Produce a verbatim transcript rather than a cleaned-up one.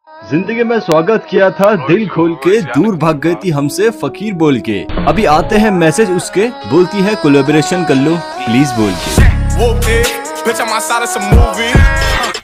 जिंदगी में स्वागत किया था दिल खोल के, दूर भाग गई थी हमसे फकीर बोल के। अभी आते हैं मैसेज उसके, बोलती है कोलैबोरेशन कर लो प्लीज बोल के।